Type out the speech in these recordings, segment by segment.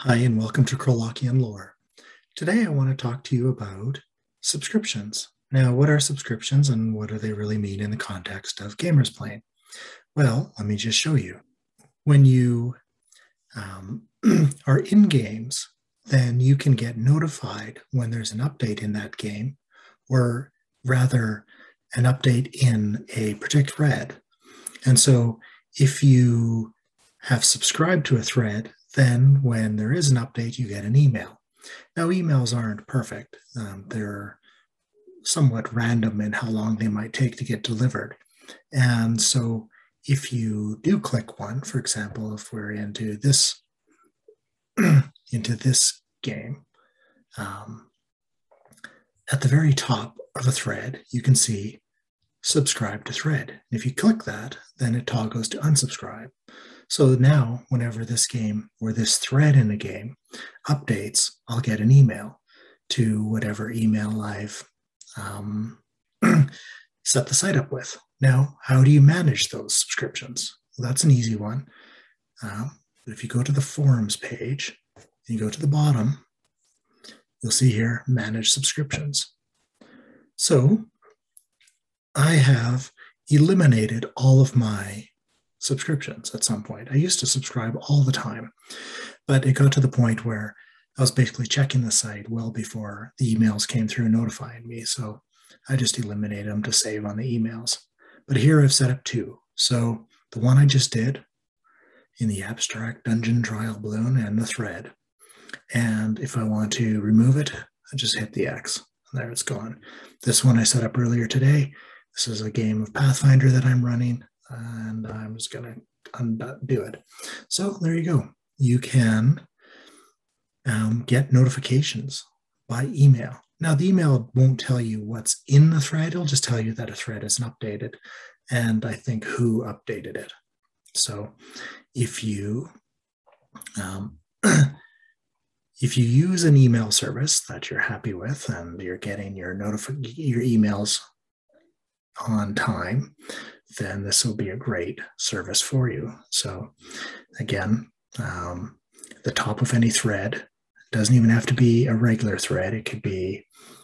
Hi, and welcome to Krolokian Lore. Today I want to talk to you about subscriptions. Now, what are subscriptions and what do they really mean in the context of gamers playing? Well, let me just show you. When you are in games, then you can get notified when there's an update in that game, or rather, an update in a particular thread. And so if you have subscribed to a thread, then when there is an update, you get an email. Now, emails aren't perfect. They're somewhat random in how long they might take to get delivered. And so if you do click one, for example, if we're into this game, at the very top of a thread, you can see subscribe to thread. If you click that, then it toggles to unsubscribe. So now, whenever this game or this thread in a game updates, I'll get an email to whatever email I've set the site up with. Now, how do you manage those subscriptions? Well, that's an easy one. If you go to the forums page, and you go to the bottom, you'll see here, manage subscriptions. So I have eliminated all of my subscriptions at some point. I used to subscribe all the time, but it got to the point where I was basically checking the site well before the emails came through notifying me. So I just eliminated them to save on the emails. But here I've set up two. So the one I just did in the abstract dungeon trial balloon and the thread. And if I want to remove it, I just hit the X. And there it's gone. This one I set up earlier today. This is a game of Pathfinder that I'm running, and I'm just going to undo it. So there you go. You can get notifications by email. Now, the email won't tell you what's in the thread. It'll just tell you that a thread is updated, and I think who updated it. So if you use an email service that you're happy with and you're getting your emails on time, then this will be a great service for you. So again, the top of any thread doesn't even have to be a regular thread. It could be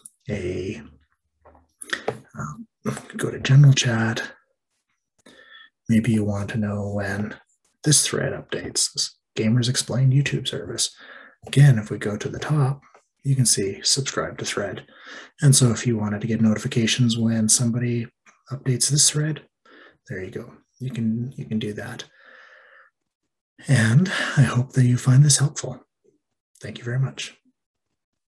go to general chat. Maybe you want to know when this thread updates, this Gamers Explain YouTube service. Again, if we go to the top, you can see subscribe to thread. And so if you wanted to get notifications when somebody updates this thread, there you go. You can do that. And I hope that you find this helpful. Thank you very much.